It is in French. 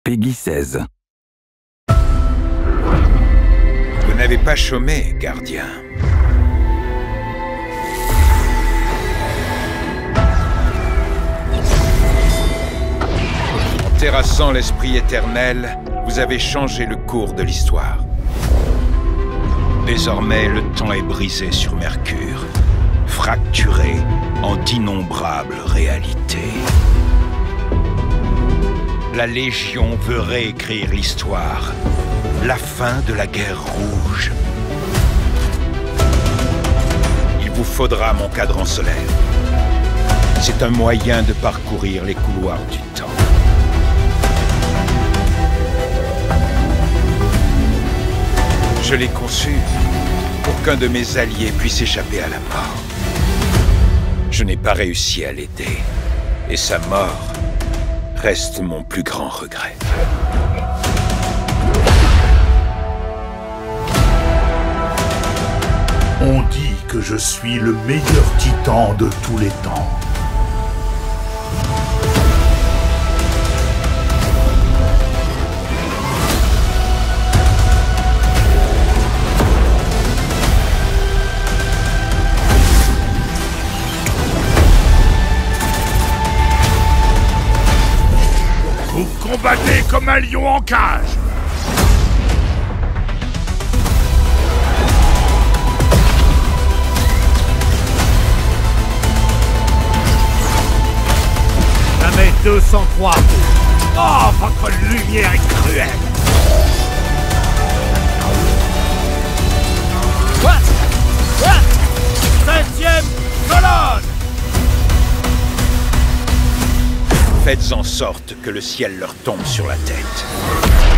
Peggy 16. Vous n'avez pas chômé, gardien. En terrassant l'esprit éternel, vous avez changé le cours de l'histoire. Désormais, le temps est brisé sur Mercure, fracturé en d'innombrables réalités. La Légion veut réécrire l'histoire. La fin de la guerre rouge. Il vous faudra mon cadran solaire. C'est un moyen de parcourir les couloirs du temps. Je l'ai conçu pour qu'un de mes alliés puisse échapper à la mort. Je n'ai pas réussi à l'aider, et sa mort reste mon plus grand regret. On dit que je suis le meilleur titan de tous les temps. Vous combattez comme un lion en cage. Jamais 203. Oh, votre lumière est cruelle. What? 7e colonne. Faites en sorte que le ciel leur tombe sur la tête.